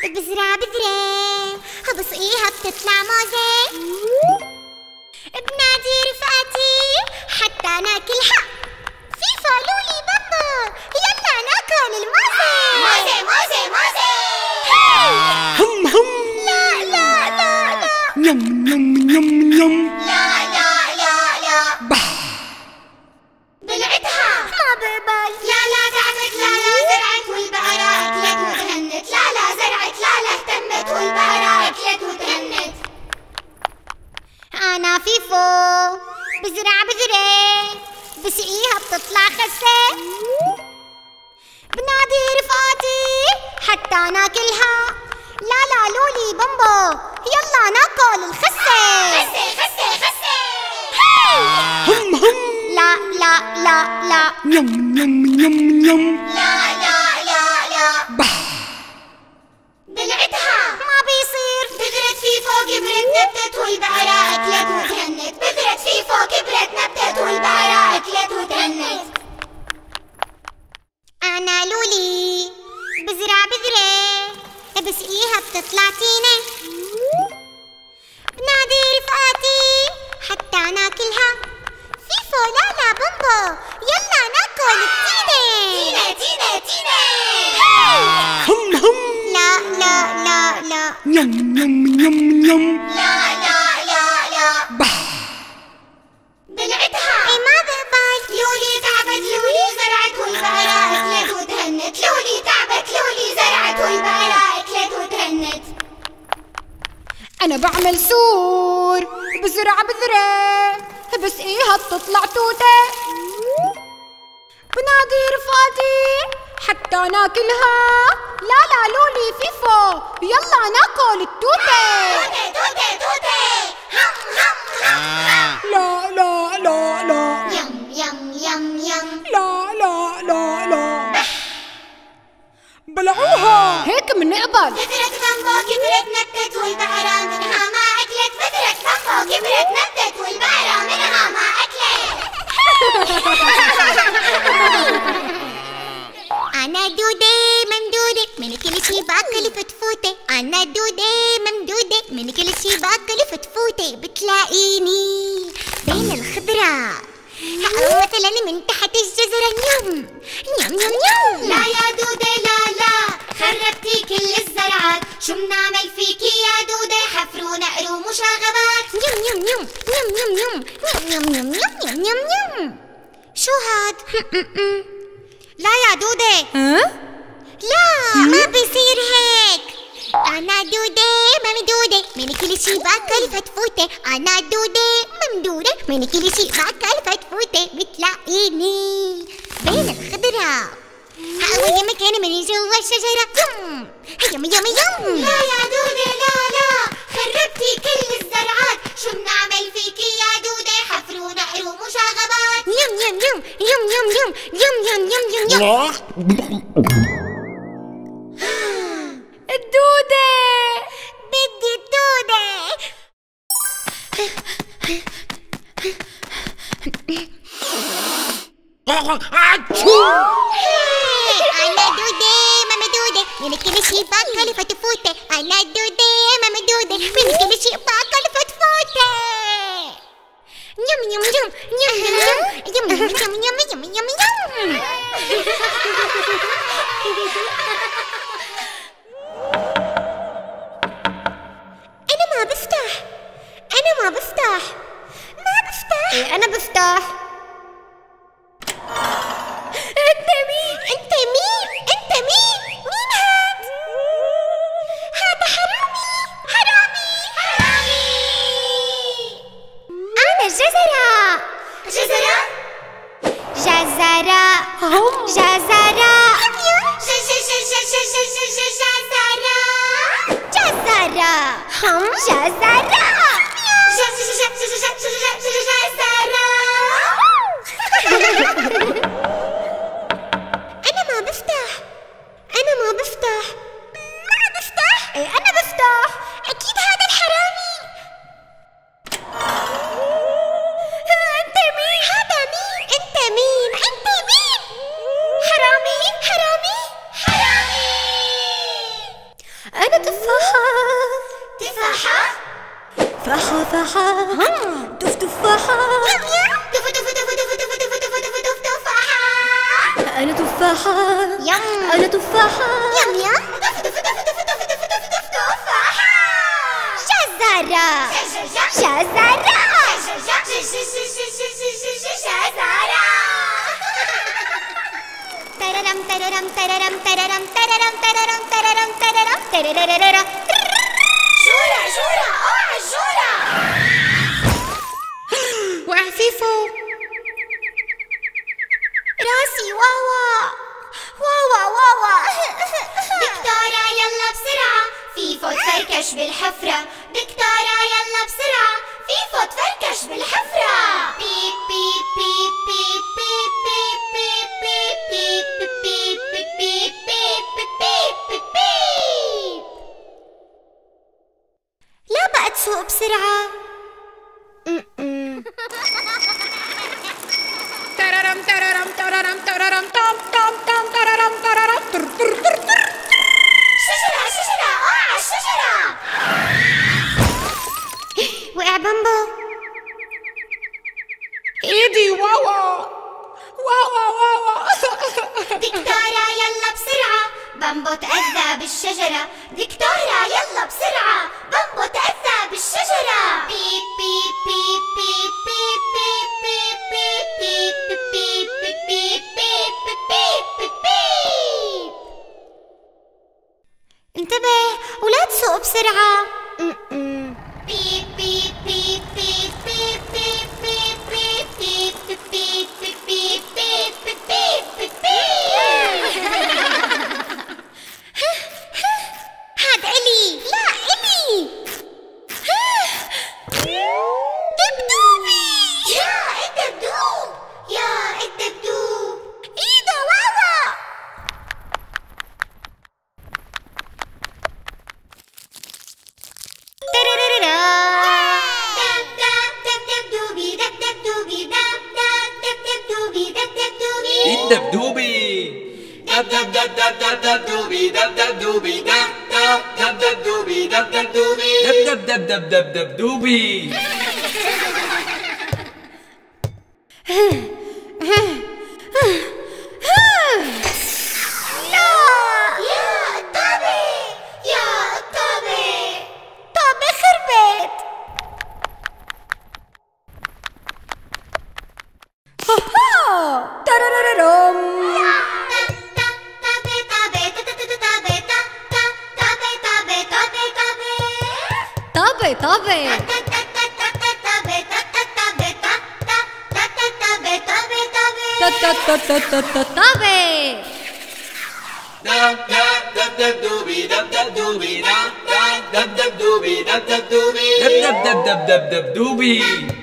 بزرع بذرة بسقيها بتطلع موزة، بنادي رفقاتي حتى ناكلها، فيفا لولي بابا يلا ناكل الموزة. موزة موزة موزة. هم هم. لا لا لا لا. يم يم يم يم. لا لا لا لا. بح. بلعتها ما بقبل. لا لا تعبت، لا لا زرعت والبقرة أكلت وتهنت، لا لا زرعت، لا لا اهتمت والبقرة أكلت وتهنت. أنا فيفو بزرع بذرة بسقيها بتطلع خسة، بنادي رفقاتي حتى ناكلها، لا لا لولي بامبو يلا ناكل الخسة. خسة خسة خسة. هم هم. لا لا لا لا. يم يم يم يم. لا لا لا لا. بح. بلعتها ما بيصير. بذرة فيفو كبرت نبتت والبقرة أكلت وتهنت، بذرة فيفو كبرت نبتت والبقرة أكلت وتهنت. أنا لولي بزرع بذرة بسقيها بتطلع تينة، بنادي رفقاتي حتى ناكلها، فيفو لا لا بامبو يلا ناكل التينة. تينة تينة تينة. هم هم. لا لا لا لا. يم يم يم يم. لا لا لا لا. بح. بلعتها ما بقبل. لولي تعبت، لولي زرعت والبقرة أكلت وتهنت، لولي تعبت، لولي زرعت والبقرة أكلت وتهنت. أنا بعمل سور بزرع بذرة بسقيها بتطلع توتة، بنادي رفقاتي حتى ناكلها، لا لا لولي فيفو يلا ناكل التوتة. توتة توتة توتة. هم هم هم. لا لا لا لا. يم يم يم يم. لا لا لا لا. بلعوها هيك منقبل. بذرة بامبو كبرت نبتت والبقرة منها ما أكلت، بذرة بامبو كبرت نبتت والبقرة منها ما أكلت. أنا دودة ممدودة من كل شي باكل فتفوتة، أنا دودة ممدودة من كل شي باكل فتفوتة، بتلاقيني بين الخضرة أو مثلا من تحت الشجرة نيوم نيوم نيوم نيوم. لا يا دودة لا لا خربتي كل الزرعات، شو بنعمل فيكي يا دودة حفر ونقر ومشاغبات. نيوم نيوم نيوم نيوم نيوم نيوم نيوم نيوم نيوم نيوم نيوم. شو هاد؟ لا يا دودة. لا ما بيصير هيك. أنا دودة ممدودة من كل شي باكل فتفوتة، أنا دودة ممدودة من كل شي باكل فتفوتة، بتلاقيني بين الخضرة هقوي مكان من جوا الشجرة يم يم يم يم. لا يا دودة لا لا خربتي كل الزرعات، شو بنعمل فيكي يا دودة حفر ونقر ومشاغبات. يم يم يم يم يم يم يم يم يم يم. الدودة بدي الدودة. أنا دودة ماما دودة من كل شي باكل فتفوتة، أنا دودة ماما دودة من كل شي باكل فتفوتة. يم يم يم يم يم يم يم يم يم يم يم. أنا ما بفتح، أنا ما بفتح، ما بفتح. إيه أنا بفتح. أنت مين؟ أنت مين؟ أنت مين؟ مين هاد؟ هذا حرامي، حرامي، حرامي. أنا جزرة. جزرة؟ جزرة. جزرة. جزرة. هم جزرة. أنا ما بفتح، أنا ما بفتح، ما بفتح. إيه أنا بفتح، أكيد هذا الحرامي. أنت مين؟ هذا مين؟ أنت مين؟ أنت مين؟ حرامي، حرامي، حرامي. أنا تفاحة. تفاحة؟ فاحة فاحة دف تفاحة. دف دف دف دف دف دف دف دف دف تفاحة. أنا تفاحة. يم. أنا تفاحة. يم يم. دف دف دف دف دف دف دف دف تفاحة. شزارة. شزارة. شزارة. تررم تررم تررم تررم تررم تررم تررم تررم ترررررم. جورة جورة اوعى الجورة. وقع فيفو. راسي واوا واوا واوا. دكتورة يلا بسرعة فيفو تفركش بالحفرة. دكتورة يلا بسرعة فيفو تفركش بالحفرة. بيب بيب بيب بيب بيب بيب بيب بيب بيب بيب بيب بيب بيب بيب. لا بقى تسوق بسرعة. تررم تررم تررم تررم تام تام تام تررم تررم تر تر تر تر. شجرة شجرة اوعى الشجرة. وقع بامبو. ايدي واوا واوا واوا. دكتورة يلا بسرعة بامبو تأذى بالشجرة. دكتورة يلا بسرعة بامبو تأذى بالشجرة. بيب بيب بيب بيب بيب بيب بيب بيب بيب بيب بيب بيب بيب بيب. انتبه ولا تسوق بسرعة. بيب بيب بيب بيب بيب بيب بيب بيب بيب بيب بيب بيب بيب بيب بيب. هاد إلي. لا إلي. دبدوبي. يا الدبدوب. يا الدبدوب. إيده واوا. تررررا. دب دب دب دبدوبي دب دبدوبي دب دب دب دبدوبي دب دبدوبي. الدبدوبي دب دب دب دب دب دبدوبي دب دبدوبي دب دب دب دبدوبي دب دبدوبي دب دب دب دب دب دبدوبي. لا يا الطابة. يا الطابة. طابة خربت. هاها تررررم. طابة طابة. طابة. دب دب دب دبدوبي دب دبدوبي دب دب دب دبدوبي دب دبدوبي دب دب دب دب دب دبدوبي.